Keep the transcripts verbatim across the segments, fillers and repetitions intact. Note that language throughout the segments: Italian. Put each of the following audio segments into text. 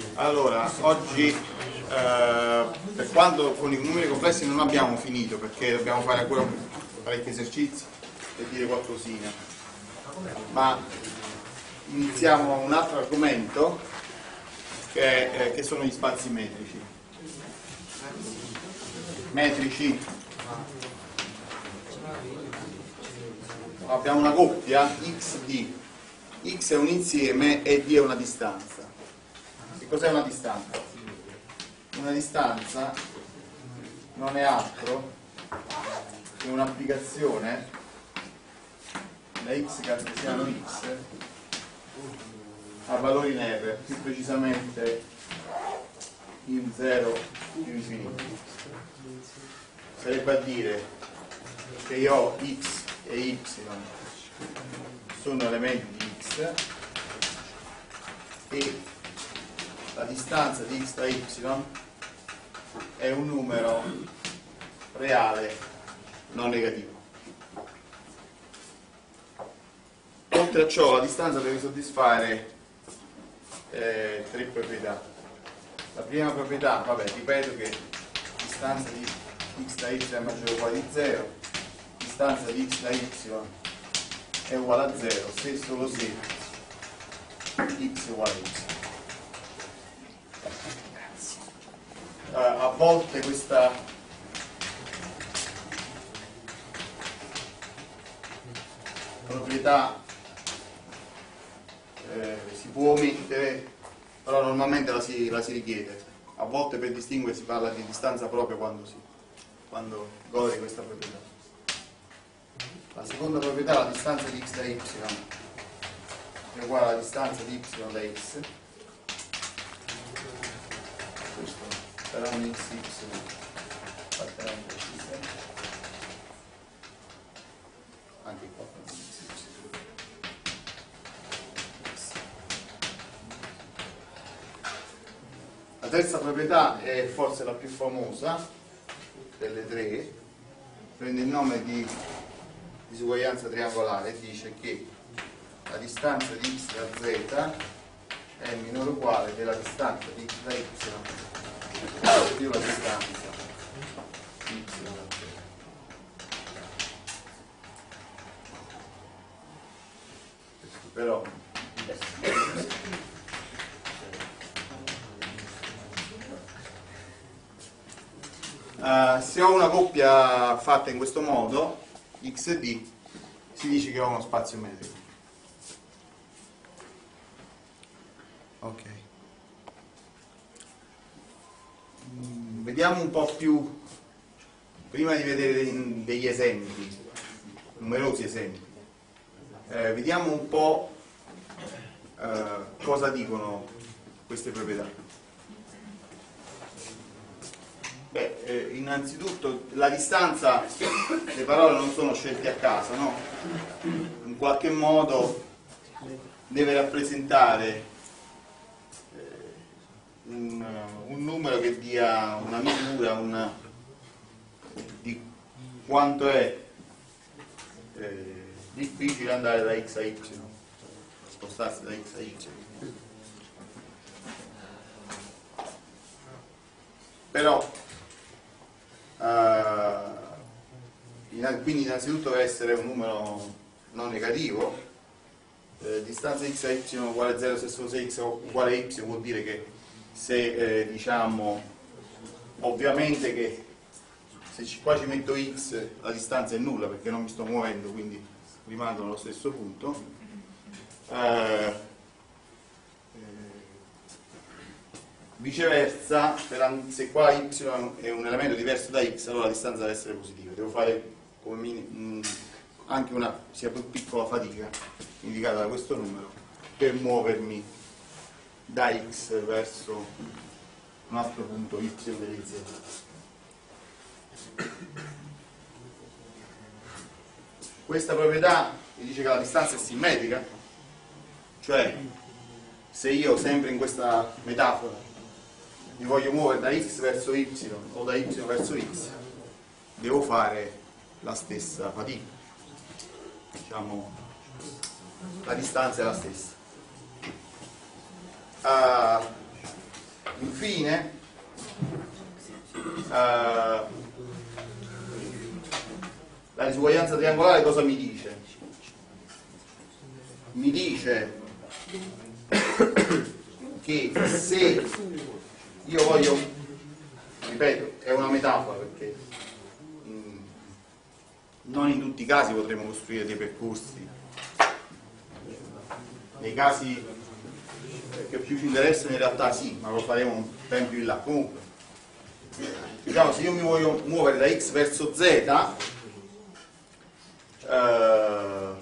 Allora, oggi eh, per quanto con i numeri complessi non abbiamo finito, perché dobbiamo fare ancora parecchi esercizi e dire qualcosina, ma iniziamo un altro argomento che, è, eh, che sono gli spazi metrici. Metrici. Abbiamo una coppia X D. X è un insieme e D è una distanza. Che cos'è una distanza? Una distanza non è altro che un'applicazione da x cartesiano x a valori in R, più precisamente in zero più infinito. Sarebbe a dire che io ho x e y sono elementi di x e la distanza di x da y è un numero reale non negativo. Oltre a ciò, la distanza deve soddisfare eh, tre proprietà. La prima proprietà, vabbè, ripeto che la distanza di x da y è maggiore o uguale di zero, la distanza di x da y è uguale a zero se e solo se x è uguale a y. Uh, a volte questa proprietà eh, si può omettere, però normalmente la si, la si richiede. A volte per distinguere si parla di distanza proprio quando si quando gode questa proprietà. La seconda proprietà, la distanza di x da y è uguale alla distanza di y da x. Questo per ogni x y appartenente a x anche qua per ogni x y. La terza proprietà è forse la più famosa delle tre, prende il nome di disuguaglianza triangolare e dice che la distanza di x da z è minore o uguale della distanza di x da y più la distanza di y da z. Però uh, se ho una coppia fatta in questo modo, x e d, si dice che ho uno spazio metrico. Ok. Vediamo un po' più, prima di vedere degli esempi, numerosi esempi, eh, vediamo un po' eh, cosa dicono queste proprietà. Beh, eh, innanzitutto la distanza, le parole non sono scelte a caso, no? In qualche modo deve rappresentare Un, un numero che dia una misura una, di quanto è eh, difficile andare da x a y, spostarsi da x a y. Però eh, in, quindi innanzitutto deve essere un numero non negativo. Eh, distanza x a y uguale a zero se solo se x è uguale a y vuol dire che se eh, diciamo ovviamente che se ci, qua ci metto x la distanza è nulla perché non mi sto muovendo, quindi rimango allo stesso punto. Eh, eh, viceversa, per, se qua y è un elemento diverso da x, allora la distanza deve essere positiva. Devo fare come mini, mh, anche una sia più piccola fatica indicata da questo numero per muovermi da x verso un altro punto y delle z. Questa proprietà mi dice che la distanza è simmetrica, cioè se io sempre in questa metafora mi voglio muovere da x verso y o da y verso x, devo fare la stessa fatica, diciamo la distanza è la stessa. Uh, Infine, eh, la disuguaglianza triangolare cosa mi dice? Mi dice che se io voglio, ripeto, è una metafora perché mh, non in tutti i casi potremo costruire dei percorsi, nei casi che più ci interessano in realtà sì, ma lo faremo ben più in là. Comunque, diciamo, se io mi voglio muovere da x verso z, eh,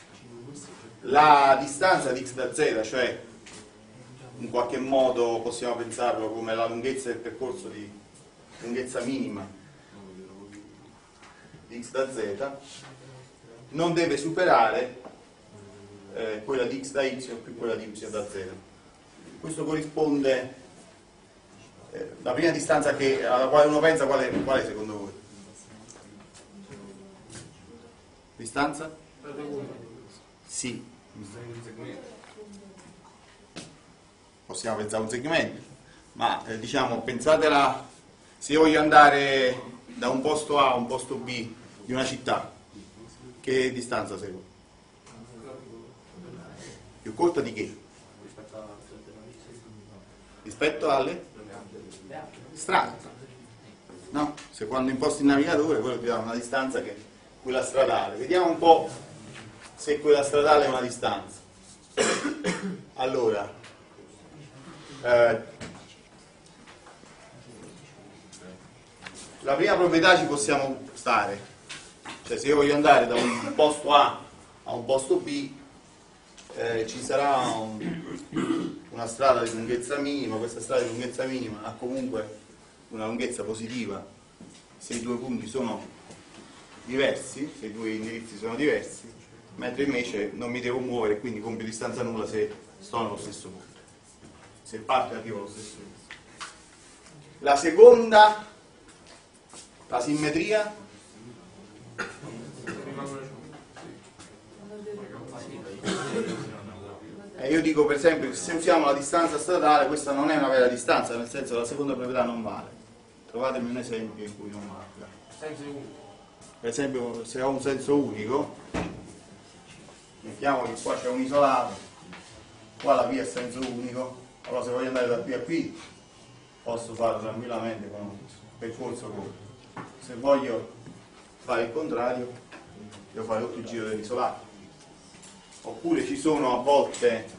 la distanza di x da z, cioè in qualche modo possiamo pensarlo come la lunghezza del percorso di lunghezza minima di x da z, non deve superare eh, quella di x da y più quella di y da z. Questo corrisponde, eh, la prima distanza che, alla quale uno pensa, qual è, qual è secondo voi? Distanza? Sì. Possiamo pensare a un segmento, ma eh, diciamo, pensatela, se io voglio andare da un posto A a un posto B di una città, che distanza seguo? Più corta di che? Rispetto alle strade, no? Se quando imposti il navigatore quello ti dà una distanza che è quella stradale. Vediamo un po' se quella stradale è una distanza. Allora, eh, la prima proprietà ci possiamo stare, cioè se io voglio andare da un posto A a un posto B, eh, ci sarà un, una strada di lunghezza minima. Questa strada di lunghezza minima ha comunque una lunghezza positiva se i due punti sono diversi, se i due indirizzi sono diversi, mentre invece non mi devo muovere, quindi compio distanza nulla se sto nello stesso punto, se parto e arrivo allo stesso punto. La seconda, la simmetria, e io dico per esempio che se usiamo la distanza stradale, questa non è una vera distanza, nel senso che la seconda proprietà non vale. Trovatemi un esempio in cui non vale. Per esempio, se ho un senso unico, mettiamo che qua c'è un isolato, qua la via è senso unico, allora se voglio andare da qui a qui posso farlo tranquillamente con un percorso corto. Se voglio fare il contrario, devo fare tutto il giro dell'isolato. Oppure ci sono a volte,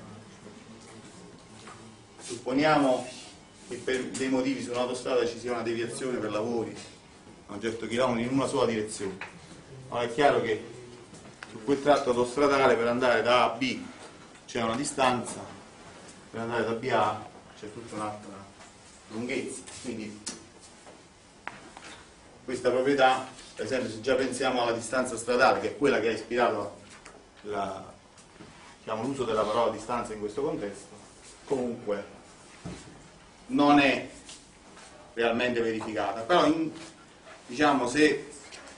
supponiamo che per dei motivi su un'autostrada ci sia una deviazione per lavori a un certo chilometro in una sola direzione. Allora è chiaro che su quel tratto autostradale per andare da A a B c'è una distanza, per andare da B a A c'è tutta un'altra lunghezza. Quindi questa proprietà, per esempio, se già pensiamo alla distanza stradale, che è quella che ha ispirato la l'uso della parola distanza in questo contesto, comunque non è realmente verificata. Però in, diciamo, se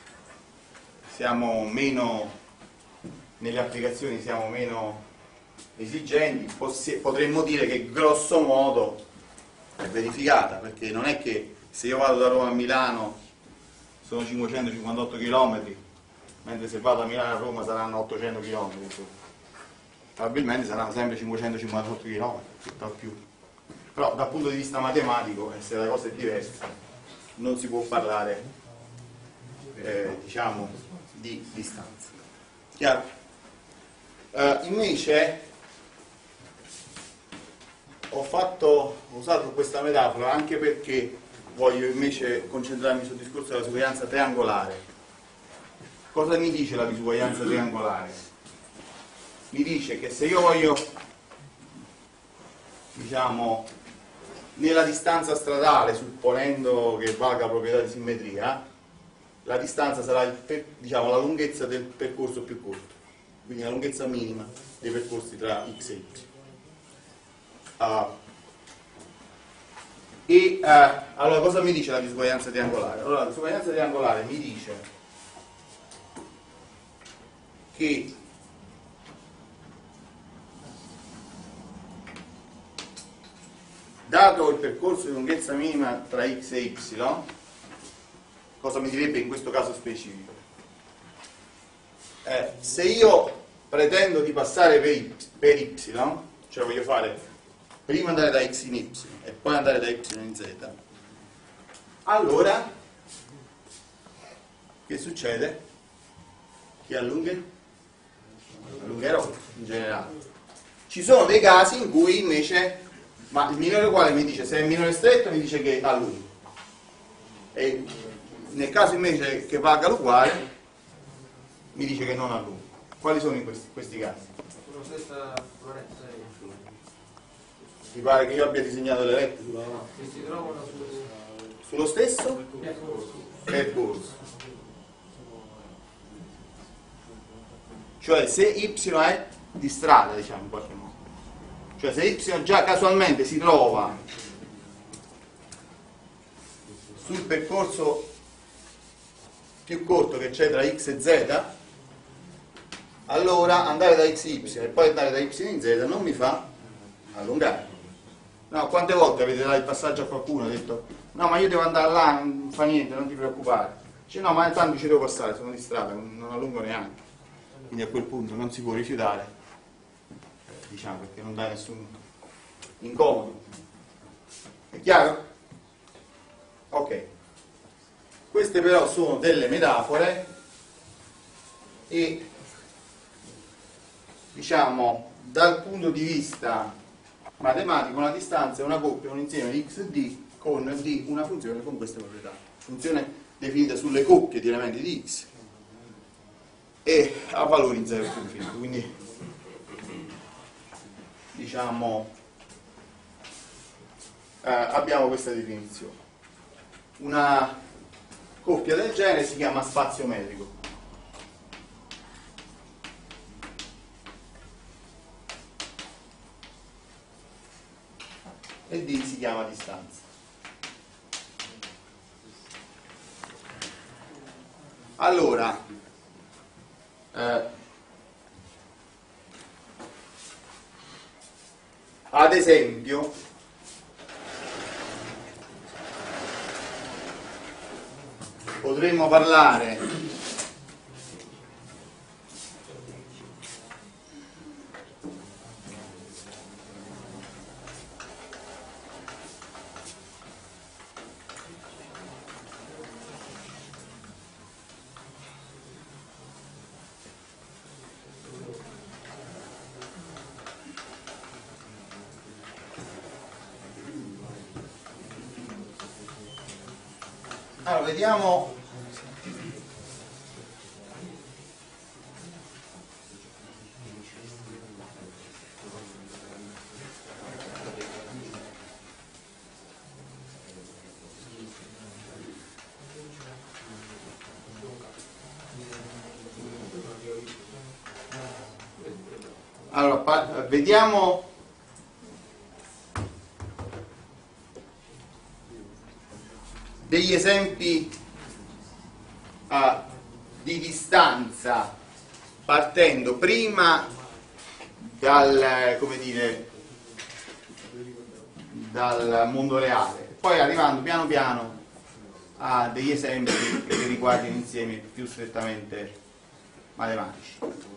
siamo meno nelle applicazioni, siamo meno esigenti, potremmo dire che grosso modo è verificata, perché non è che se io vado da Roma a Milano sono cinquecentocinquantotto chilometri, mentre se vado da Milano a Roma saranno ottocento chilometri. Probabilmente saranno sempre cinquecentocinquantotto chilometri, tutt'al più. Però dal punto di vista matematico, se la cosa è diversa, non si può parlare eh, diciamo di distanza. Chiaro? Eh, invece ho fatto, ho usato questa metafora anche perché voglio invece concentrarmi sul discorso della disuguaglianza triangolare. Cosa mi dice la disuguaglianza triangolare? Mi dice che se io voglio, diciamo, nella distanza stradale, supponendo che valga la proprietà di simmetria, la distanza sarà il, diciamo, la lunghezza del percorso più corto, quindi la lunghezza minima dei percorsi tra x e y. Uh, e uh, allora cosa mi dice la disuguaglianza triangolare? Allora la disuguaglianza triangolare mi dice che dato il percorso di lunghezza minima tra x e y, cosa mi direbbe in questo caso specifico? Eh, se io pretendo di passare per y, per y, cioè voglio fare prima andare da x in y e poi andare da y in z, allora che succede? Che allunghe? Allungherò in generale. Ci sono dei casi in cui invece, ma il minore uguale mi dice, se è minore stretto mi dice che allungo, e nel caso invece che valga l'uguale mi dice che non allungo. Quali sono in questi, questi casi? Sulla stessa floretta. Mi pare che io abbia disegnato le rette sulla... che si trovano sullo, sullo stesso percorso. percorso. Cioè se y è di strada, diciamo in qualche modo, cioè se y già casualmente si trova sul percorso più corto che c'è tra x e z, allora andare da x in y e poi andare da y in z non mi fa allungare. No, quante volte avete dato il passaggio a qualcuno e ha detto no, ma io devo andare là, non fa niente, non ti preoccupare. Dice no, ma tanto ci devo passare, sono di strada, non allungo neanche. Quindi a quel punto non si può rifiutare, eh, diciamo, perché non dà nessun incomodo. È chiaro? Ok. Queste però sono delle metafore e, diciamo, dal punto di vista matematico una distanza è una coppia, un insieme di x d con d una funzione con queste proprietà. Funzione definita sulle coppie di elementi di x e a valori in zero più infinito. Quindi, diciamo, eh, abbiamo questa definizione. Una coppia del genere si chiama spazio metrico. E D si chiama distanza. Allora, eh, ad esempio, potremmo parlare allora vediamo allora vediamo degli esempi uh, di distanza partendo prima dal, come dire, dal mondo reale, poi arrivando piano piano a degli esempi che riguardano insiemi più strettamente matematici.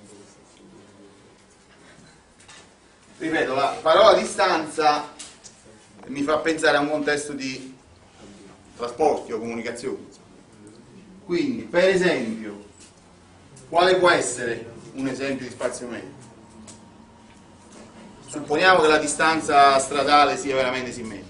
Ripeto, la parola distanza mi fa pensare a un contesto di trasporti o comunicazioni. Quindi, per esempio, quale può essere un esempio di spazio metrico? Supponiamo che la distanza stradale sia veramente simmetrica.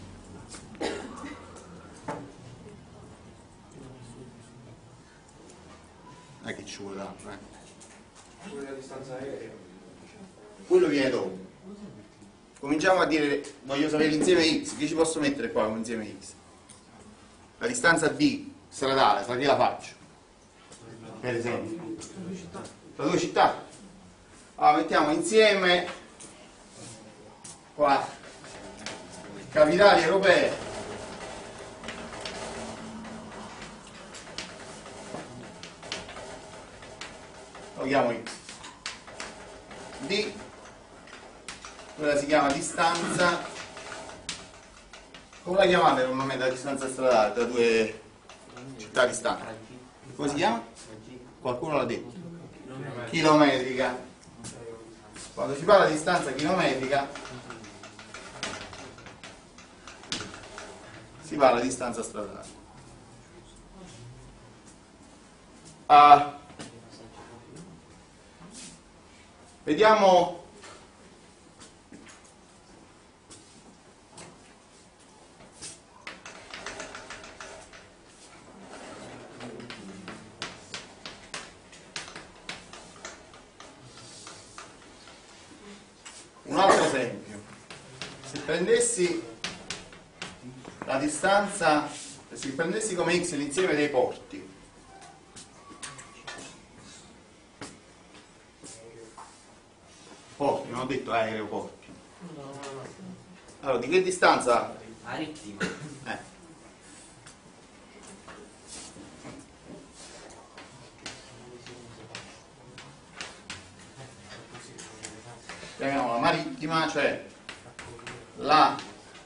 Non è che ci vuole tanto, eh? Quella distanza aerea. Quello viene dopo. Cominciamo a dire, voglio sapere l'insieme x, che ci posso mettere qua come insieme x? La distanza d stradale, tra chi la faccio? Per esempio tra due città. Allora mettiamo insieme qua capitali europee lo chiamo x. D, quella si chiama distanza Come la chiamate normalmente la distanza stradale tra due città distanti? Come si chiama? Qualcuno l'ha detto? Chilometrica. Quando si parla di distanza chilometrica si parla di distanza stradale. Ah, vediamo un altro esempio. Se prendessi la distanza, se prendessi come x l'insieme dei porti, porti, non ho detto aeroporti. Allora, di che distanza? Arittico. Eh. Chiamiamola marittima, cioè la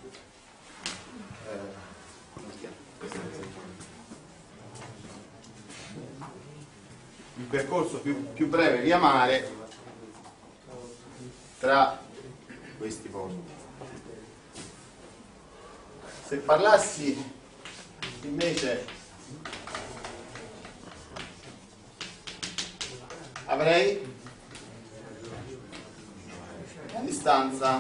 eh, come si chiama? il percorso più, più breve via mare tra questi porti. Se parlassi invece avrei la distanza,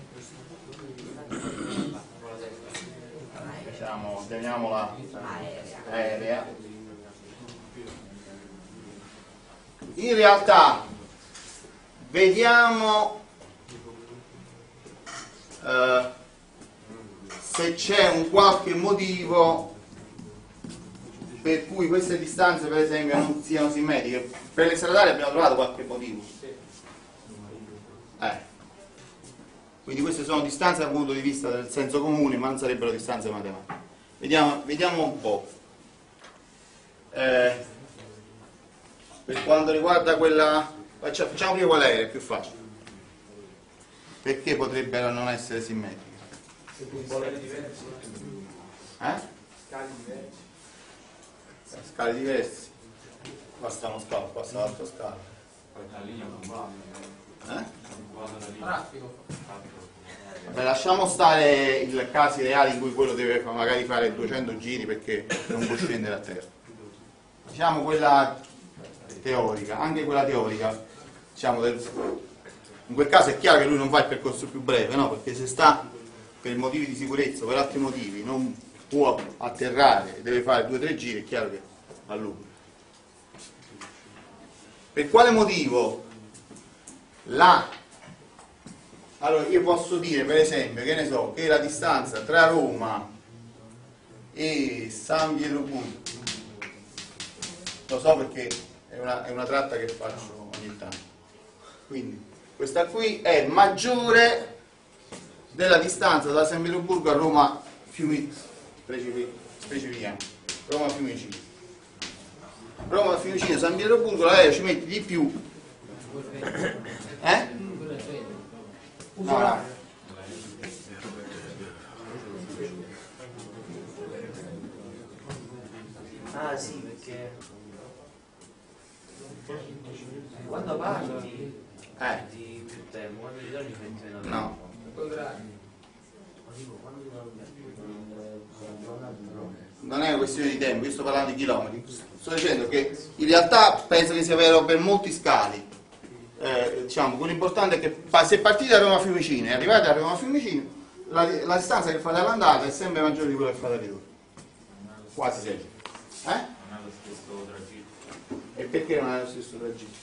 diciamo, chiamiamola aerea. In realtà vediamo eh, se c'è un qualche motivo per cui queste distanze per esempio non siano simmetriche. Per le stradali abbiamo trovato qualche motivo. Eh. Quindi queste sono distanze dal punto di vista del senso comune, ma non sarebbero distanze matematiche. Vediamo, vediamo un po'. Eh, per quanto riguarda quella... Facciamo prima quella aerea, è più facile. Perché potrebbero non essere simmetriche? Scale diverse. Eh? Scali diversi. Scale diverse. Basta uno scalo, basta l'altro scalo. Eh? Traffico. Beh, lasciamo stare i casi reali in cui quello deve magari fare duecento giri perché non può scendere a terra. Diciamo quella teorica, anche quella teorica, diciamo del, in quel caso è chiaro che lui non fa il percorso più breve, no? Perché se sta per motivi di sicurezza o per altri motivi non può atterrare e deve fare due o tre giri, è chiaro che allunga. Per quale motivo? La allora io posso dire per esempio che ne so che la distanza tra Roma e San Pietroburgo, lo so perché è una, è una tratta che faccio ogni tanto, quindi questa qui è maggiore della distanza da San Pietroburgo a Roma Fiumicino, specifichiamo Roma Fiumicino. Roma Fiumicino San Pietroburgo l'aereo ci metti di più, eh? No, no. Ah sì, perché quando parli Eh. di più tempo, quando ti torni metti meno tempo. No. Non è una questione di tempo, io sto parlando di chilometri. Sto dicendo che in realtà penso che sia vero per molti scali. Eh, diciamo, quello importante è che se partite da Roma Fiumicino e arrivate a Roma Fiumicino, la, la distanza che fate all'andata è sempre maggiore di quella che fate al ritorno. Quasi sempre. Eh? Non ha lo stesso tragitto. E perché non è lo stesso tragitto?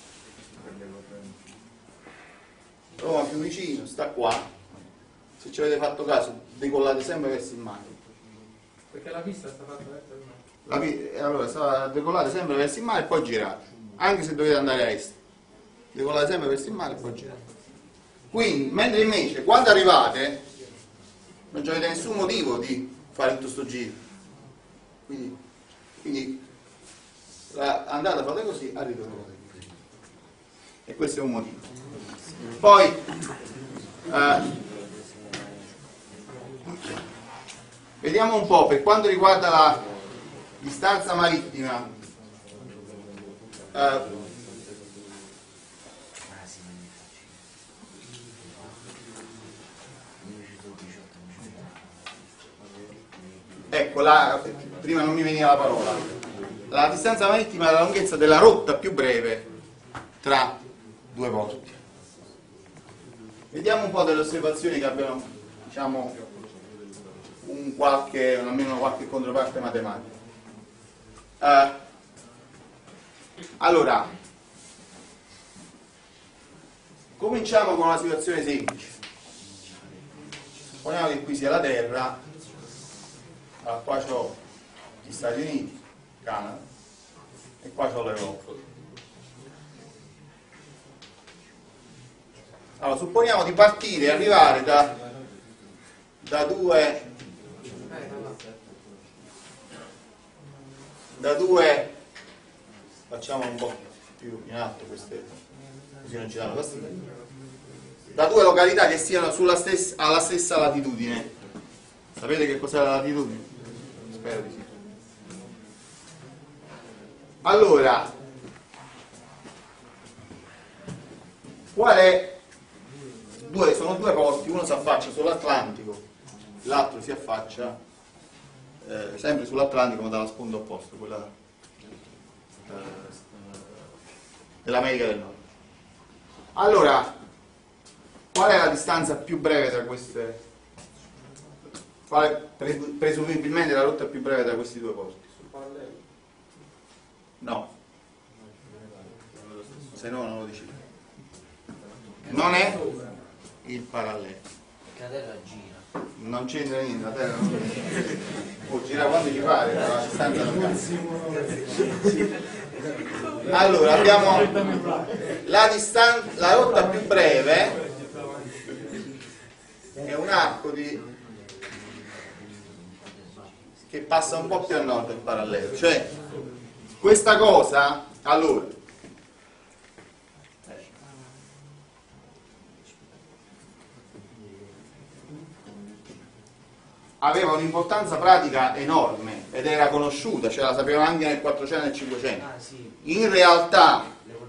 Roma Fiumicino sta qua, se ci avete fatto caso decollate sempre verso il mare. Perché la pista sta fatta verso il mare. La pi- allora sta- decollate sempre verso il mare e poi girate, anche se dovete andare a est. Decollate sempre verso il mare e poi girate. Quindi, mentre invece quando arrivate non avete nessun motivo di fare tutto sto giro. Quindi, quindi la, andate fate così, al ritorno fate così. E questo è un motivo. Poi eh, Vediamo un po' per quanto riguarda la distanza marittima. Eh, ecco, la, prima non mi veniva la parola. La distanza marittima è la lunghezza della rotta più breve tra due porti. Vediamo un po' delle osservazioni che abbiano, diciamo, un qualche, almeno qualche controparte matematica. Uh, allora, cominciamo con una situazione semplice. Supponiamo che qui sia la Terra, allora, qua c'ho gli Stati Uniti, Canada, e qua c'ho l'Europa. Allora, supponiamo di partire e arrivare da, da due da due facciamo un po' più in alto queste, così non ci danno fastidio, da due località che siano sulla stessa, alla stessa latitudine. Sapete che cos'è la latitudine? Spero di sì. Allora, qual è? Due, sono due porti, uno si affaccia sull'Atlantico, l'altro si affaccia eh, sempre sull'Atlantico ma dalla sponda opposta, quella eh, dell'America del Nord. Allora, qual è la distanza più breve tra queste? Qual è presumibilmente la rotta più breve tra questi due porti? Sul parallelo? No, se no non lo dici. Non è il parallelo. Perché la Terra gira. Non c'entra niente, la Terra non può girare quando gli pare, la distanza non cambia. Allora, abbiamo la distanza, la rotta più breve è un arco di che passa un po' più a nord del parallelo, cioè questa cosa, allora aveva un'importanza pratica enorme ed era conosciuta, cioè la sapevano anche nel quattrocento e nel cinquecento. In realtà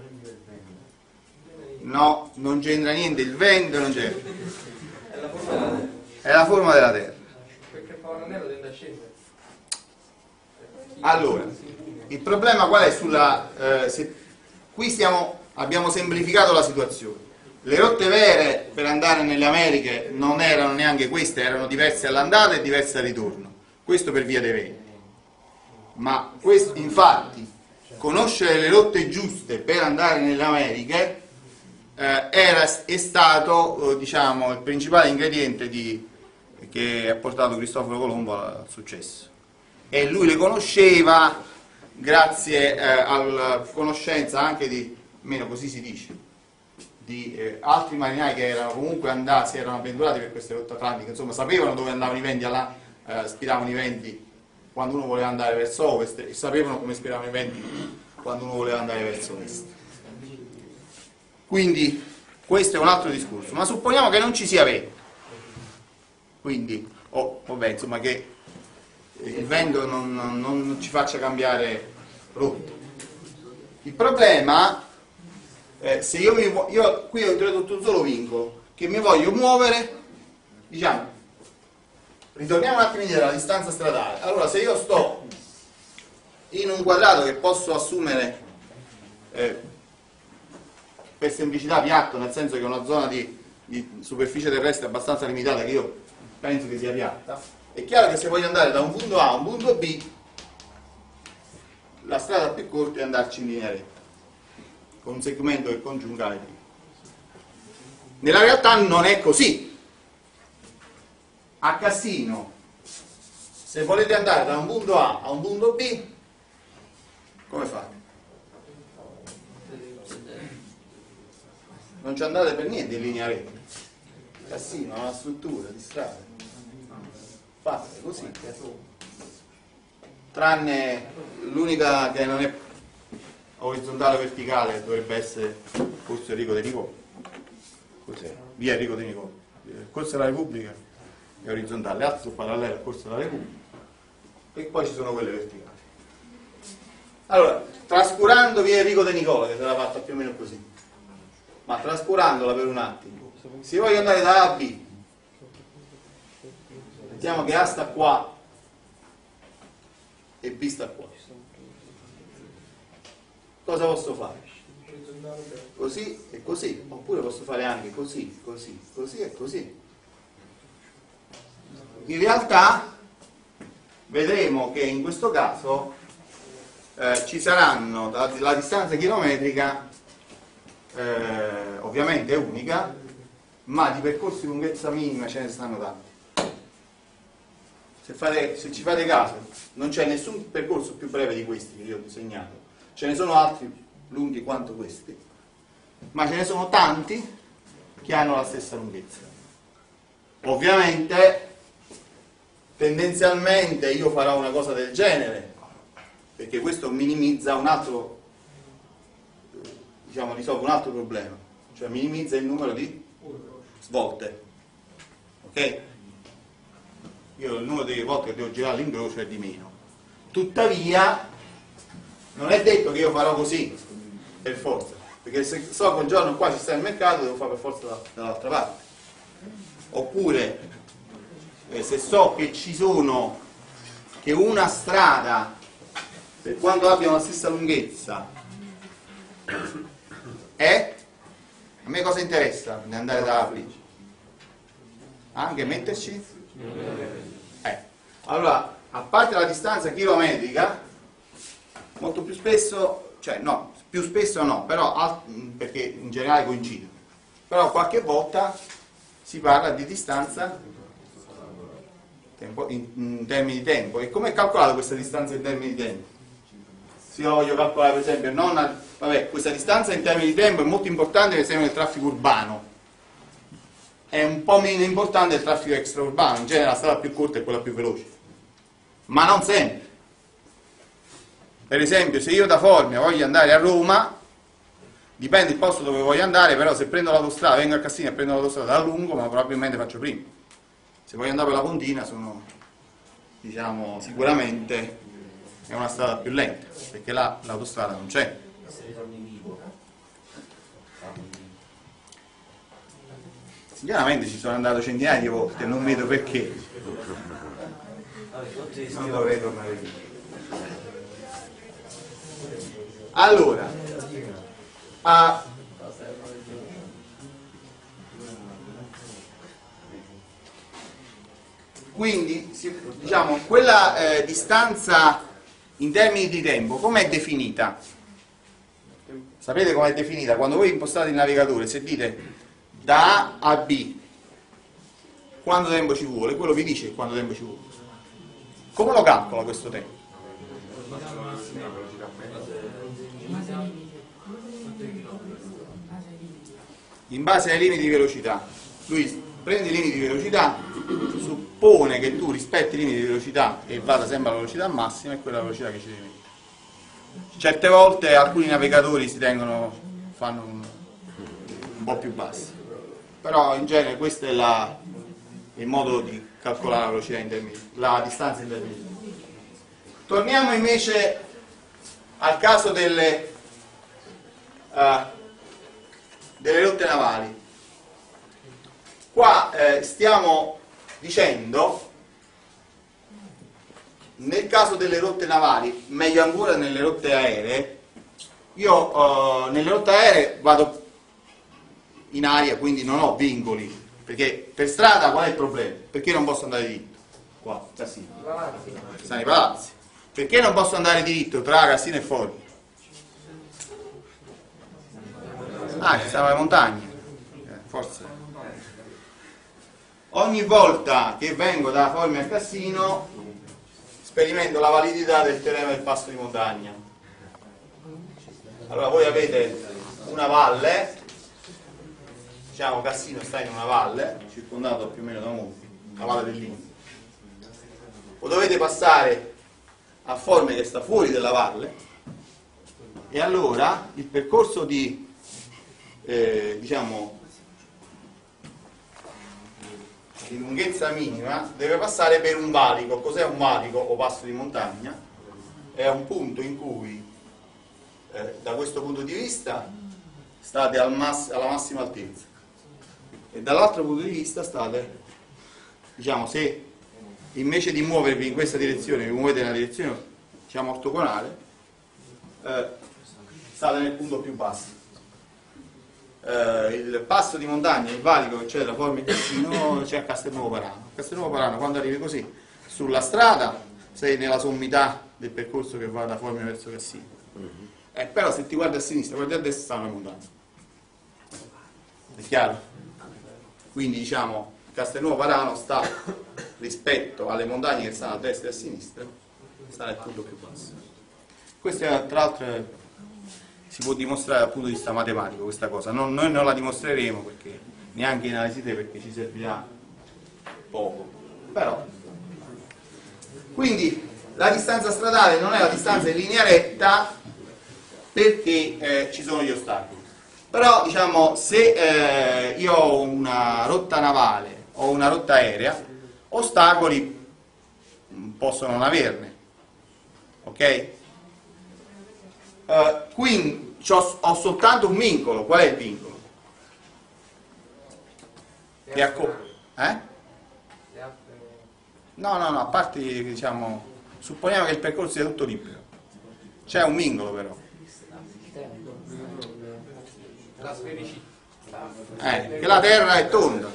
no, non c'entra niente, il vento non c'entra. È la forma della Terra. È la forma della Terra. Perché fa un anello tende a scendere. Allora, il problema qual è? Sulla, eh, se, qui stiamo, abbiamo semplificato la situazione. Le rotte vere per andare nelle Americhe non erano neanche queste, erano diverse all'andata e diverse al ritorno. Questo per via dei venti. Ma questo, infatti, conoscere le rotte giuste per andare nelle Americhe eh, era, è stato eh, diciamo, il principale ingrediente di, che ha portato Cristoforo Colombo al successo. E lui le conosceva grazie eh, alla conoscenza anche di, almeno così si dice, di eh, altri marinai che erano comunque andati, si erano avventurati per queste rotte atlantiche, insomma sapevano dove andavano i venti, alla, eh, spiravano i venti quando uno voleva andare verso ovest e sapevano come spiravano i venti quando uno voleva andare verso est. Quindi questo è un altro discorso, ma supponiamo che non ci sia vento, quindi, oh, vabbè, insomma che il vento non, non, non ci faccia cambiare rotta. Il problema Eh, se io, mi, io qui ho introdotto un solo vincolo, che mi voglio muovere, diciamo, ritorniamo un attimo indietro alla distanza stradale. Allora, se io sto in un quadrato che posso assumere eh, per semplicità piatto, nel senso che è una zona di, di superficie terrestre abbastanza limitata, che io penso che sia piatta, è chiaro che se voglio andare da un punto A a un punto B, la strada più corta è andarci in linea retta, con un segmento che congiunga le due. Nella realtà non è così. A Cassino, se volete andare da un punto A a un punto B, come fate? Non ci andate per niente in linea retta. Cassino ha una struttura di strada fatta così, tranne l'unica che non è orizzontale o verticale, dovrebbe essere forse Enrico De Nicola. Cos'è? Via Enrico De Nicola. Corso della Repubblica è orizzontale, le altre sono parallele al corso della recupero, e poi ci sono quelle verticali. Allora, trascurando via Enrico De Nicola, che sarà fatta più o meno così, ma trascurandola per un attimo, se voglio andare da A a B, mettiamo che A sta qua e B sta qua, cosa posso fare? Così e così, oppure posso fare anche così, così, così e così. In realtà vedremo che in questo caso eh, ci saranno la, la distanza chilometrica eh, ovviamente è unica, ma di percorsi di lunghezza minima ce ne stanno tanti. Se, fate, se ci fate caso, non c'è nessun percorso più breve di questi che io ho disegnato, ce ne sono altri lunghi quanto questi, ma ce ne sono tanti che hanno la stessa lunghezza. Ovviamente tendenzialmente io farò una cosa del genere, perché questo minimizza un altro, diciamo, risolve un altro problema, cioè minimizza il numero di svolte. Ok? Io il numero di volte che devo girare all'incrocio è di meno. Tuttavia non è detto che io farò così per forza, perché se so che un giorno qua ci sta il mercato devo fare per forza da, dall'altra parte. Oppure eh, se so che ci sono, che una strada per quanto abbia la stessa lunghezza è, a me cosa interessa di andare da A a B? Anche metterci? Eh. Allora, a parte la distanza chilometrica, molto più spesso, cioè no, più spesso no, però perché in generale coincidono, però qualche volta si parla di distanza tempo, in, in termini di tempo. E come è calcolata questa distanza in termini di tempo? Se io voglio calcolare per esempio, non a, vabbè, questa distanza in termini di tempo è molto importante per esempio nel traffico urbano, è un po' meno importante il traffico extraurbano, in genere la strada più corta è quella più veloce, ma non sempre. Per esempio, se io da Formia voglio andare a Roma, dipende il posto dove voglio andare, però se prendo l'autostrada, vengo a Cassino e prendo l'autostrada a lungo, ma probabilmente faccio prima. Se voglio andare per la Pontina sono, diciamo, sicuramente è una strada più lenta, perché là l'autostrada non c'è. Sinceramente ci sono andato centinaia di volte, non vedo perché non dovrei tornare lì. Allora, a, quindi diciamo quella eh, distanza in termini di tempo com'è definita? Sapete com'è definita? Quando voi impostate il navigatore, se dite da A a B quanto tempo ci vuole, quello vi dice quanto tempo ci vuole. Come lo calcola questo tempo? In base ai limiti di velocità. Lui prende i limiti di velocità, suppone che tu rispetti i limiti di velocità e vada sempre alla velocità massima, e quella è la velocità che ci devi mettere. Certe volte alcuni navigatori si tengono, fanno un, un po' più bassi, però in genere questo è la, il modo di calcolare la velocità in termini, la distanza in termini. Torniamo invece al caso delle, uh, delle rotte navali. Qua eh, stiamo dicendo, nel caso delle rotte navali, meglio ancora nelle rotte aeree, io uh, nelle rotte aeree vado in aria, quindi non ho vincoli, perché per strada qual è il problema? Perché non posso andare diritto? Qua, Cassino. Stanno i palazzi. Perché non posso andare diritto tra Cassino e Formia? Ah, ci stanno le montagne. Eh, forse. Ogni volta che vengo da Formia a Cassino sperimento la validità del teorema del passo di montagna. Allora voi avete una valle, diciamo Cassino sta in una valle, circondato più o meno da monti, la valle del Lino. O dovete passare a Formia che sta fuori della valle, e allora il percorso di, eh, diciamo, di lunghezza minima deve passare per un valico. Cos'è un valico o passo di montagna? È un punto in cui eh, da questo punto di vista state al mass- alla massima altezza e dall'altro punto di vista state, diciamo, se invece di muovervi in questa direzione vi muovete nella direzione, diciamo, ortogonale, eh, state nel punto più basso. Uh, il passo di montagna, il valico che c'è da Forme Ticino, c'è a Castelnuovo Parano. A Castelnuovo Parano, quando arrivi così sulla strada sei nella sommità del percorso che va da Formia verso Cassino. Uh-huh. eh, però se ti guardi a sinistra, guardi a destra, sta una montagna. È chiaro? Quindi diciamo Castelnuovo Parano sta rispetto alle montagne che stanno a destra e a sinistra, sta nel punto più basso. Questo è, tra l'altro, si può dimostrare dal punto di vista matematico questa cosa. Non, noi non la dimostreremo perché neanche in analisi tre, perché ci servirà poco. Però, quindi la distanza stradale non è la distanza in linea retta perché eh, ci sono gli ostacoli. Però diciamo, se eh, io ho una rotta navale o una rotta aerea, ostacoli posso non averne, ok? Uh, quindi ho, ho soltanto un vincolo. Qual è il vincolo? Che acco- eh? No, no, no, a parte, diciamo, supponiamo che il percorso sia tutto libero. C'è un vincolo però. La sfericità. Eh, che la Terra è tonda.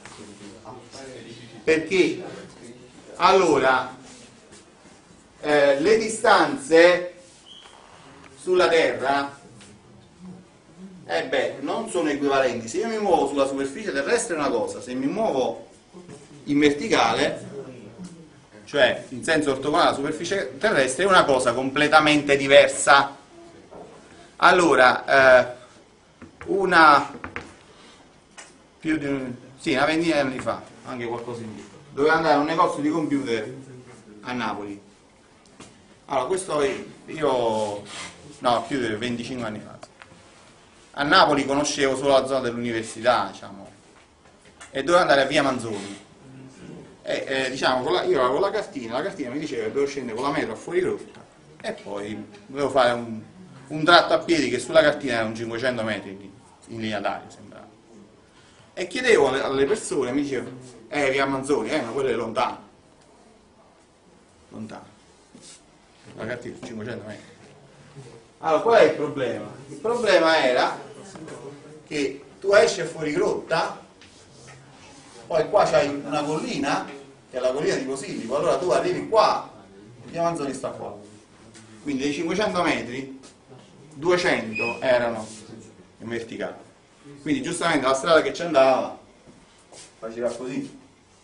Perché? Allora, eh, le distanze sulla Terra eh beh, non sono equivalenti. Se io mi muovo sulla superficie terrestre è una cosa, se mi muovo in verticale, cioè in senso ortogonale alla superficie terrestre, è una cosa completamente diversa. Allora, eh, una più di un, sì, una ventina di anni fa, anche qualcosa in più, dovevo andare a un negozio di computer a Napoli. Allora, questo io no, più di venticinque anni fa. A Napoli conoscevo solo la zona dell'università, diciamo, e dovevo andare a via Manzoni. E eh, diciamo, con la, io avevo la cartina, la cartina mi diceva che dovevo scendere con la metro a fuori grotta e poi dovevo fare un, un tratto a piedi che sulla cartina erano cinquecento metri in, in linea d'aria, sembrava. E chiedevo alle, alle persone, mi dicevano, eh, via Manzoni, eh, ma quello è lontano. Lontano. La cartina cinquecento metri. Allora, qual è il problema? Il problema era che tu esci a fuori grotta, poi qua c'hai una collina, che è la collina di Posillipo, allora tu arrivi qua, via Manzoni sta qua. Quindi dei cinquecento metri, duecento erano in verticale. Quindi giustamente la strada che ci andava faceva così.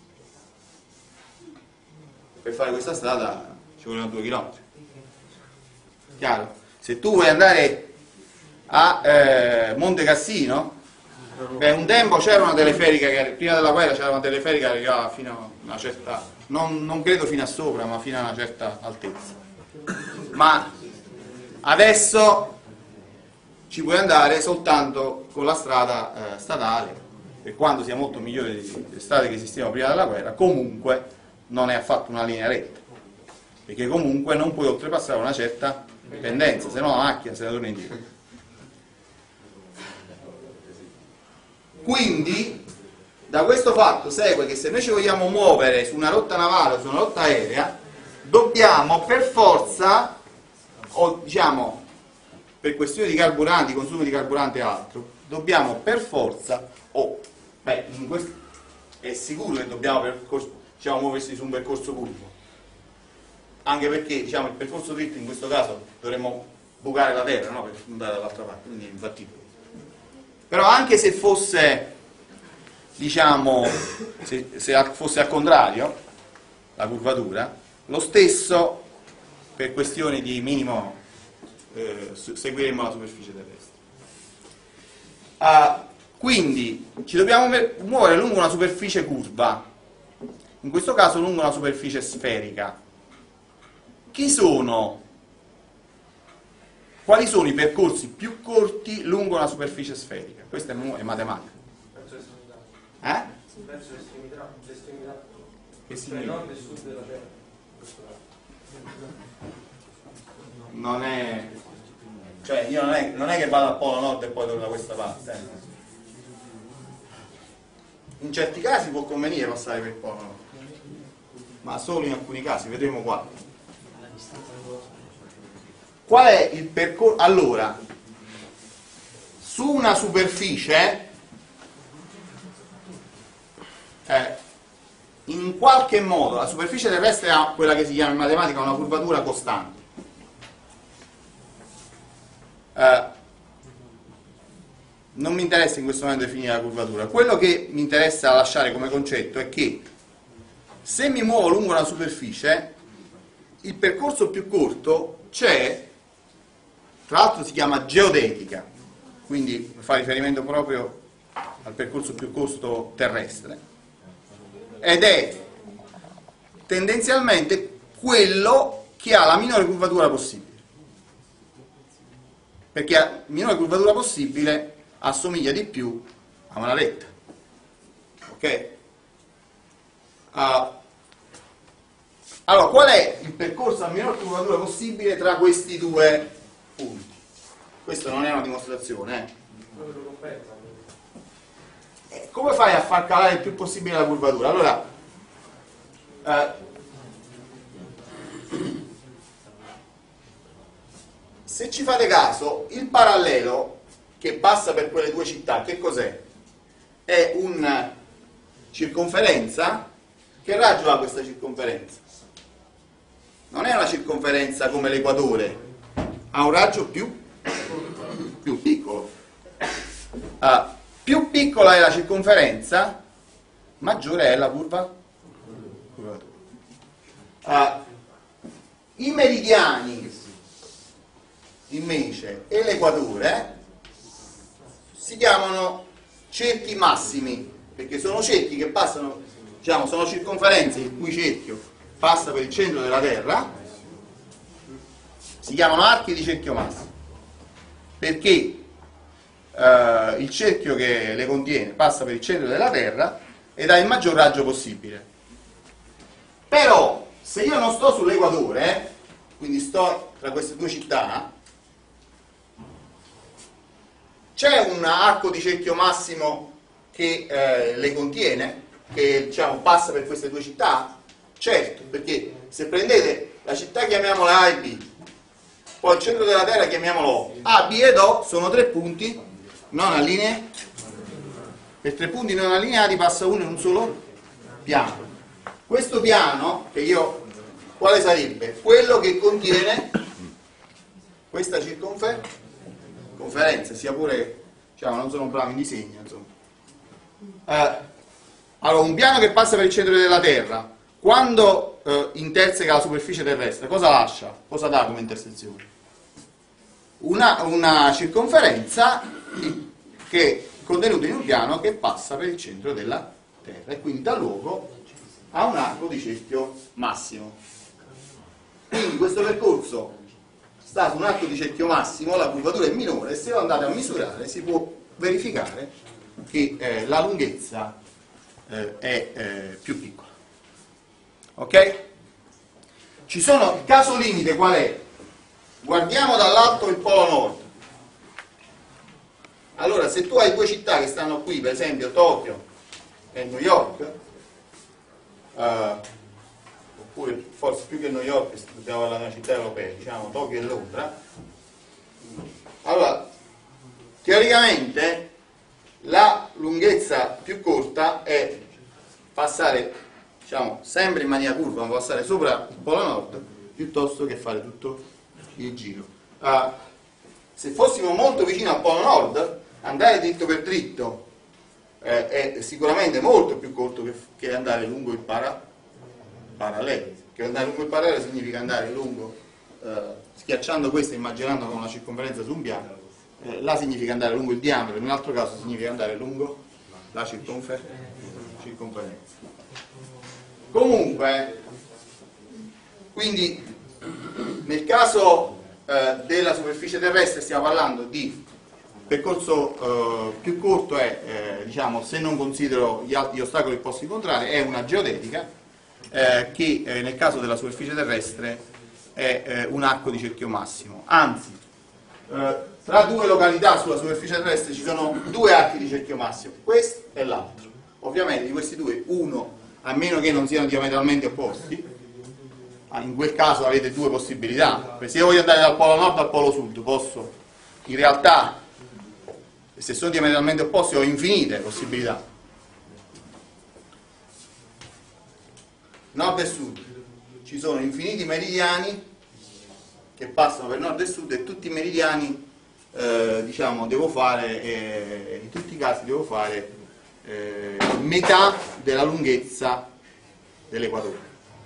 Per fare questa strada ci volevano due chilometri. Chiaro? Se tu vuoi andare a eh, Monte Cassino, beh, un tempo c'era una teleferica che prima della guerra c'era una teleferica che arrivava fino a una certa, non, non credo fino a sopra, ma fino a una certa altezza. Ma adesso ci puoi andare soltanto con la strada eh, statale, per quanto sia molto migliore delle strade che esistevano prima della guerra, comunque non è affatto una linea retta, perché comunque non puoi oltrepassare una certa pendenza, se no la macchina se ne torna indietro. Quindi da questo fatto segue che se noi ci vogliamo muovere su una rotta navale o su una rotta aerea, dobbiamo per forza, o diciamo per questioni di carburanti, consumo di carburante e altro, dobbiamo per forza, o oh, beh, in questo è sicuro che dobbiamo percor- diciamo, muoversi su un percorso curvo, anche perché diciamo il percorso dritto in questo caso dovremmo bucare la terra, no? Per andare dall'altra parte, quindi è infattibile. Però anche se fosse, diciamo, se, se fosse al contrario la curvatura, lo stesso per questioni di minimo eh, seguiremo la superficie terrestre. Uh, quindi ci dobbiamo muovere lungo una superficie curva, in questo caso lungo una superficie sferica. Chi sono? Quali sono i percorsi più corti lungo una superficie sferica? Questa è matematica. Eh? Verso l'estremità, l'estremità. Che Cioè significa? nord e sud della terra. Non è... Cioè io non è, non è che vado al polo nord e poi torno da questa parte. Eh. In certi casi può convenire passare per il polo nord, ma solo in alcuni casi, vedremo qua. Qual è il percorso? Allora, su una superficie, eh, in qualche modo, la superficie terrestre ha quella che si chiama in matematica una curvatura costante. Eh, non mi interessa in questo momento definire la curvatura. Quello che mi interessa lasciare come concetto è che se mi muovo lungo una superficie, il percorso più corto c'è, tra l'altro si chiama geodetica, quindi fa riferimento proprio al percorso più corto terrestre, ed è tendenzialmente quello che ha la minore curvatura possibile, perché a minore curvatura possibile assomiglia di più a una retta. Ok? Uh, allora, qual è il percorso a minor curvatura possibile tra questi due punti? Questa non è una dimostrazione. Eh? E come fai a far calare il più possibile la curvatura? Allora, uh, se ci fate caso, il parallelo che passa per quelle due città, che cos'è? È una circonferenza che raggio ha questa circonferenza. Non è una circonferenza come l'equatore, ha un raggio più, più piccolo. Uh, più piccola è la circonferenza, maggiore è la curva. Uh, I meridiani invece e l'equatore si chiamano cerchi massimi, perché sono cerchi che passano, diciamo, sono circonferenze il cui cerchio passa per il centro della Terra, si chiamano archi di cerchio massimo, perché eh, il cerchio che le contiene passa per il centro della Terra ed ha il maggior raggio possibile. Però, se io non sto sull'equatore, quindi sto tra queste due città, c'è un arco di cerchio massimo che eh, le contiene, che diciamo passa per queste due città? Certo, perché se prendete la città chiamiamola A e B, poi il centro della Terra chiamiamolo O, A, B ed O sono tre punti non allineati. Per tre punti non allineati passa uno in un solo piano. Questo piano, che io, quale sarebbe? Quello che contiene questa circonferenza, conferenze, sia pure, diciamo, non sono bravo in disegno, insomma. Eh, allora, un piano che passa per il centro della Terra, quando eh, interseca la superficie terrestre, cosa lascia? Cosa dà come intersezione? Una, una circonferenza che è contenuta in un piano che passa per il centro della Terra e quindi dà luogo a un arco di cerchio massimo. Quindi questo percorso sta su un arco di cerchio massimo, la curvatura è minore e se lo andate a misurare si può verificare che eh, la lunghezza eh, è eh, più piccola. Ok? Ci sono, il caso limite qual è? Guardiamo dall'alto il polo nord. Allora, se tu hai due città che stanno qui, per esempio Tokyo e New York, eh, oppure forse più che New York, dobbiamo parlare di una città europea, diciamo Tokyo e Londra, allora, teoricamente la lunghezza più corta è passare, diciamo, sempre in maniera curva, ma passare sopra il polo nord piuttosto che fare tutto il giro. Uh, se fossimo molto vicino al polo nord, andare dritto per dritto eh, è sicuramente molto più corto che, che andare lungo il para, parallelo. Che andare lungo il parallelo significa andare lungo, eh, schiacciando questo e immaginando con una circonferenza su un piano. Eh, là significa andare lungo il diametro, nell'altro caso significa andare lungo la circonfer circonferenza. Comunque, quindi nel caso eh, della superficie terrestre stiamo parlando di percorso eh, più corto è, eh, diciamo, se non considero gli, gli ostacoli che posso incontrare, è una geodetica eh, che eh, nel caso della superficie terrestre è eh, un arco di cerchio massimo. Anzi, eh, tra due località sulla superficie terrestre ci sono due archi di cerchio massimo, questo e l'altro. Ovviamente di questi due, uno, a meno che non siano diametralmente opposti, in quel caso avete due possibilità, perché se io voglio andare dal polo nord al polo sud, posso, in realtà, se sono diametralmente opposti ho infinite possibilità. Nord e sud, ci sono infiniti meridiani che passano per nord e sud e tutti i meridiani, eh, diciamo, devo fare, eh, in tutti i casi devo fare eh, metà della lunghezza dell'equatore.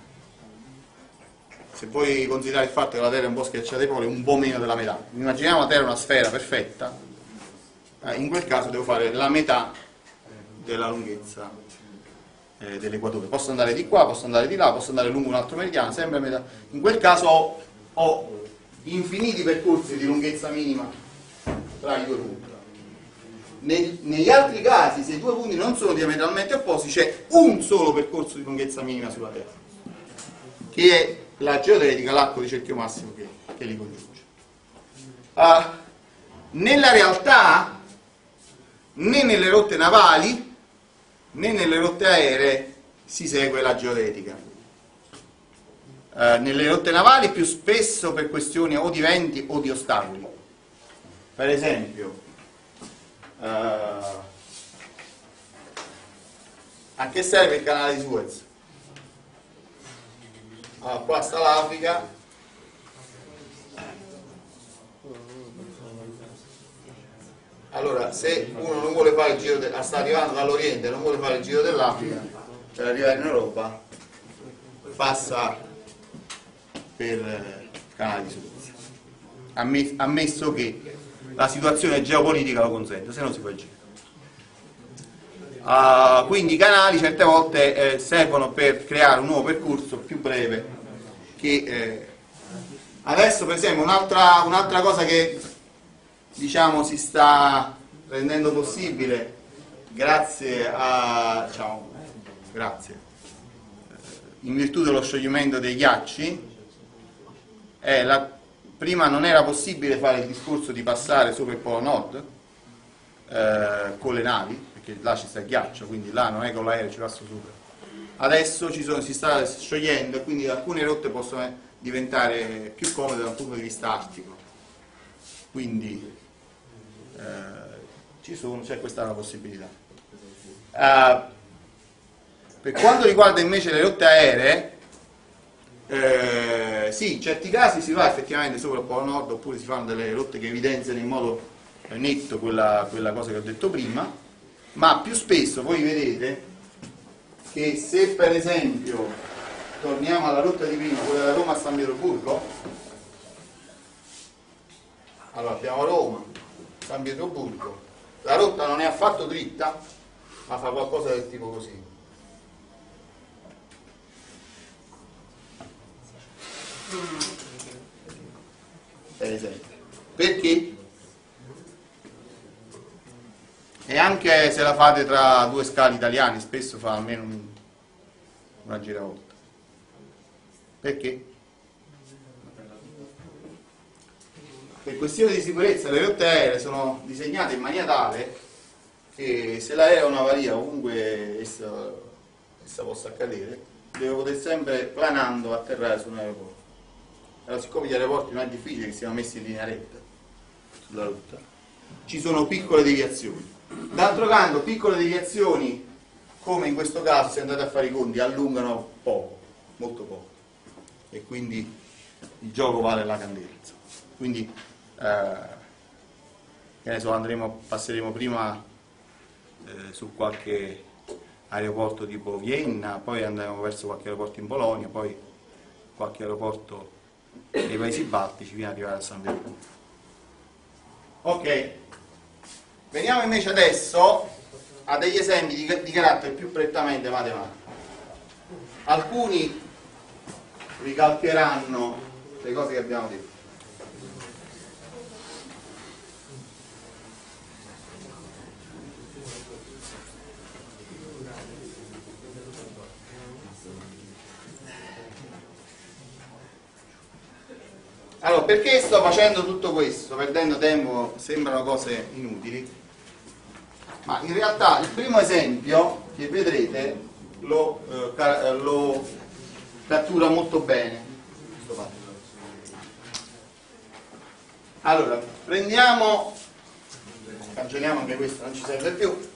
Se voi considerate il fatto che la Terra è un po' schiacciata ai poli, un po' meno della metà. Immaginiamo la Terra una sfera perfetta, eh, in quel caso devo fare la metà della lunghezza eh, dell'equatore. Posso andare di qua, posso andare di là, posso andare lungo un altro meridiano, sempre a metà. In quel caso ho, ho infiniti percorsi di lunghezza minima tra i due punti. Neg- negli altri casi, se i due punti non sono diametralmente opposti, c'è un solo percorso di lunghezza minima sulla Terra, che è la geodetica, l'arco di cerchio massimo che, che li congiunge. Uh, nella realtà, né nelle rotte navali né nelle rotte aeree si segue la geodetica. Uh, nelle rotte navali più spesso per questioni o di venti o di ostacoli. Per esempio, uh, a che serve il canale di Suez? Allora, qua sta l'Africa, allora se uno non vuole fare il giro, de- sta arrivando dall'Oriente e non vuole fare il giro dell'Africa per arrivare in Europa, passa per il canale di Suez, ammesso che la situazione geopolitica lo consente, se no si fa il giro. Uh, quindi i canali certe volte eh, servono per creare un nuovo percorso più breve che eh, adesso per esempio un'altra, un'altra cosa che diciamo si sta rendendo possibile grazie a diciamo, grazie in virtù dello scioglimento dei ghiacci è la, prima non era possibile fare il discorso di passare sopra il polo nord eh, con le navi, perché là ci sta il ghiaccio, quindi là non è con l'aereo ci passo sopra. Adesso ci sono, si sta sciogliendo e quindi alcune rotte possono diventare più comode dal punto di vista artico, quindi eh, ci sono, c'è questa una possibilità. Uh, per quanto riguarda invece le rotte aeree, eh, sì, in certi casi si va effettivamente sopra il polo nord oppure si fanno delle rotte che evidenziano in modo netto quella, quella cosa che ho detto prima, ma più spesso voi vedete che se per esempio torniamo alla rotta di prima, quella da Roma a San Pietroburgo, allora abbiamo Roma, San Pietroburgo, la rotta non è affatto dritta ma fa qualcosa del tipo così, per esempio, perché? E anche se la fate tra due scali italiani spesso fa almeno un, una giravolta. Perché? Per questioni di sicurezza le rotte aeree sono disegnate in maniera tale che se l'aereo ha un'avaria ovunque essa, essa possa accadere deve poter sempre planando atterrare su un aeroporto. Allora, siccome gli aeroporti non è difficile che siano messi in linea retta sulla rotta, ci sono piccole deviazioni. D'altro canto, piccole deviazioni, come in questo caso, se andate a fare i conti, allungano poco, molto poco, e quindi il gioco vale la candela. Quindi, eh, che ne so, andremo, passeremo prima eh, su qualche aeroporto tipo Vienna, poi andremo verso qualche aeroporto in Polonia, poi qualche aeroporto nei Paesi Baltici, fino ad arrivare a San Pietroburgo. Ok. Veniamo invece adesso a degli esempi di, di carattere più prettamente matematico. Alcuni ricalcheranno le cose che abbiamo detto. Allora, perché sto facendo tutto questo? Sto perdendo tempo, sembrano cose inutili, ma in realtà il primo esempio che vedrete lo, eh, ca lo cattura molto bene. Allora, prendiamo, cancelliamo anche questo, non ci serve più.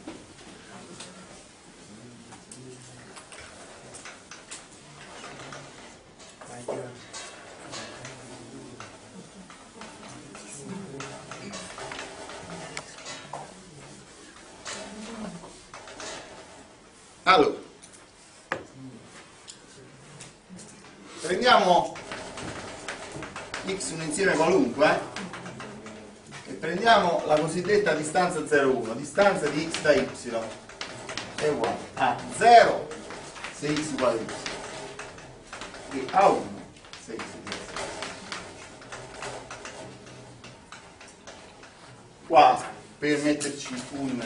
Allora, prendiamo x un insieme qualunque e prendiamo la cosiddetta distanza zero uno, distanza di x da y è uguale a zero se x uguale a y e a uno se x uguale a y. Qua per metterci un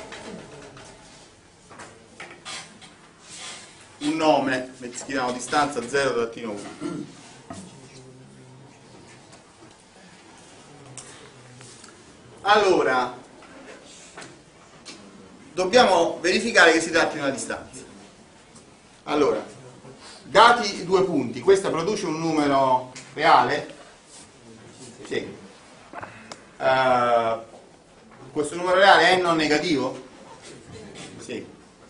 un nome, scriviamo distanza zero uno. Allora, dobbiamo verificare che si tratti di una distanza. Allora, dati i due punti, questa produce un numero reale? Sì. Uh, questo numero reale è non negativo? Sì.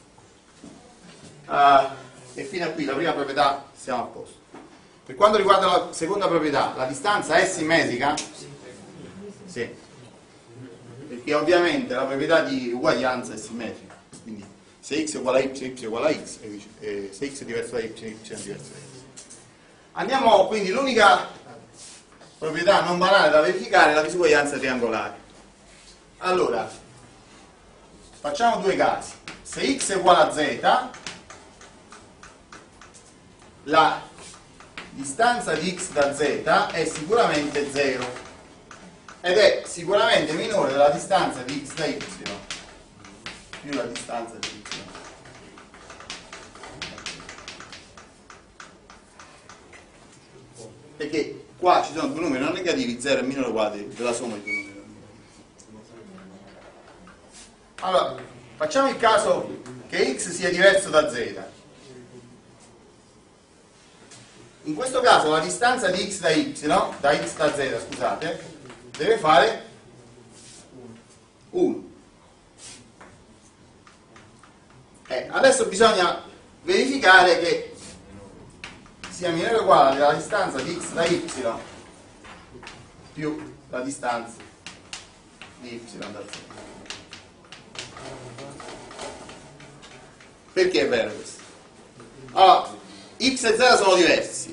Uh, e fino a qui la prima proprietà siamo a posto. Per quanto riguarda la seconda proprietà, la distanza è simmetrica? Sì, perché ovviamente la proprietà di uguaglianza è simmetrica, quindi se x è uguale a y, y è uguale a x, e se x è diverso da y, y è diverso da x. Andiamo, quindi l'unica proprietà non banale da verificare è la disuguaglianza triangolare. Allora, facciamo due casi. Se x è uguale a z, la distanza di x da z è sicuramente zero ed è sicuramente minore della distanza di x da y più la distanza di y. Perché qua ci sono due numeri non negativi, zero è minore o uguale della somma di due numeri. Allora, facciamo il caso che x sia diverso da z. In questo caso la distanza di x da y, da x da z, scusate, deve fare uno. Eh, adesso bisogna verificare che sia minore o uguale alla distanza di x da y più la distanza di y da z. Perché è vero questo? Allora, x e z sono diversi.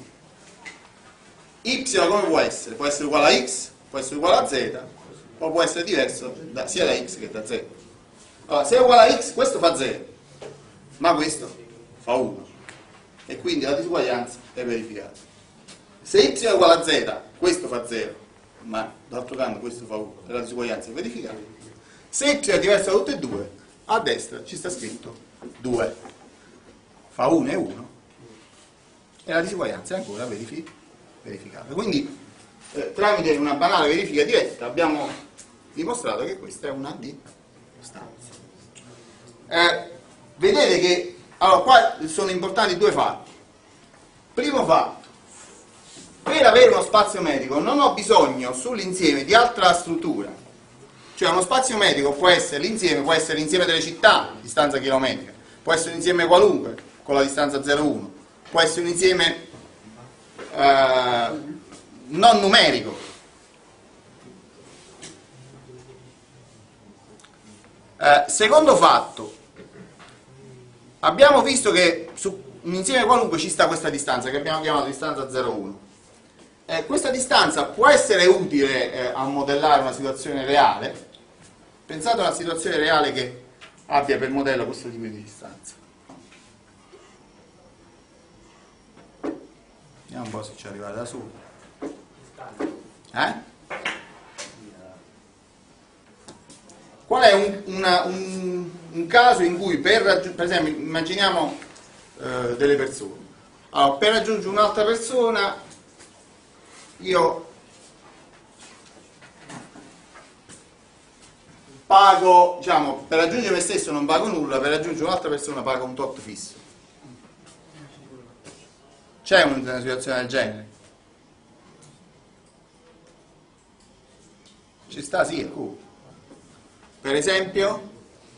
Y come può essere? Può essere uguale a x, può essere uguale a z, o può essere diverso da, sia da x che da z. Allora, se è uguale a x, questo fa zero, ma questo fa uno. E quindi la disuguaglianza è verificata. Se y è uguale a z, questo fa zero, ma d'altro canto questo fa uno, e la disuguaglianza è verificata. Se y è diverso da tutte e due, a destra ci sta scritto due. Fa uno e uno. E la disuguaglianza è ancora verificata. Quindi eh, tramite una banale verifica diretta abbiamo dimostrato che questa è una distanza. Eh, vedete che allora qua sono importanti due fatti. Primo fatto, per avere uno spazio metrico non ho bisogno sull'insieme di altra struttura. Cioè uno spazio metrico può essere l'insieme, può essere l'insieme delle città, distanza chilometrica, può essere un insieme qualunque con la distanza zero uno, può essere un insieme Uh, non numerico. Uh, secondo fatto, abbiamo visto che su un insieme qualunque ci sta questa distanza che abbiamo chiamato distanza zero uno. Eh, questa distanza può essere utile eh, a modellare una situazione reale. Pensate a una situazione reale che abbia per modello questo tipo di distanza. Vediamo un po' se ci arriva da su. Eh? Qual è un, una, un, un caso in cui per raggiungere, per esempio, immaginiamo eh, delle persone. Allora, per raggiungere un'altra persona io pago, diciamo, per raggiungere me stesso non pago nulla, per raggiungere un'altra persona pago un tot fisso. C'è una situazione del genere? Ci sta, sì, è cool. Per esempio,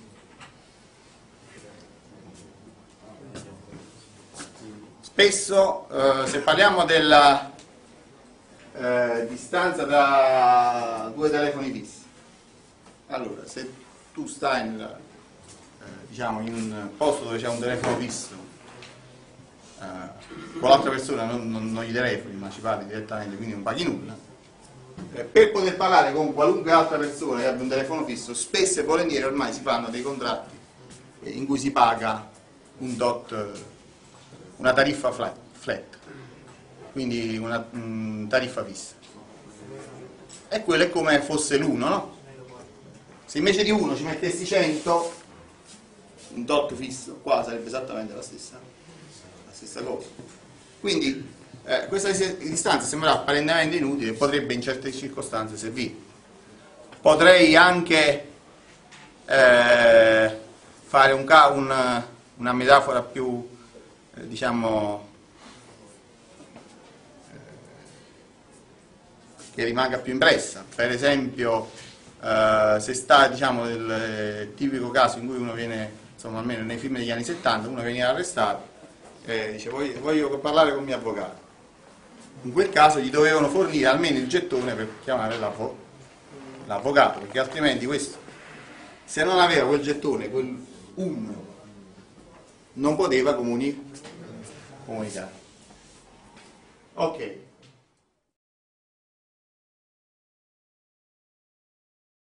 spesso eh, se parliamo della eh, distanza tra due telefoni fissi, allora se tu stai nel, eh, diciamo, in un posto dove c'è un telefono fisso, eh, con l'altra persona non, non, non gli telefoni ma ci parli direttamente, quindi non paghi nulla, eh, per poter parlare con qualunque altra persona che abbia un telefono fisso, spesso e volentieri ormai si fanno dei contratti eh, in cui si paga un dot, una tariffa flat, flat quindi una um, tariffa fissa, e quello è come fosse l'uno, no? Se invece di uno ci mettessi cento, un dot fisso, qua sarebbe esattamente la stessa, la stessa cosa. Quindi eh, questa distanza sembra apparentemente inutile, potrebbe in certe circostanze servire. Potrei anche eh, fare un, un, una metafora più, eh, diciamo, che rimanga più impressa. Per esempio, eh, se sta, diciamo, nel eh, tipico caso in cui uno viene, insomma, almeno nei film degli anni settanta, uno viene arrestato e dice voglio, voglio parlare con il mio avvocato. In quel caso gli dovevano fornire almeno il gettone per chiamare l'avvocato, perché altrimenti questo, se non aveva quel gettone, quel uno, non poteva comuni- comunicare. Ok.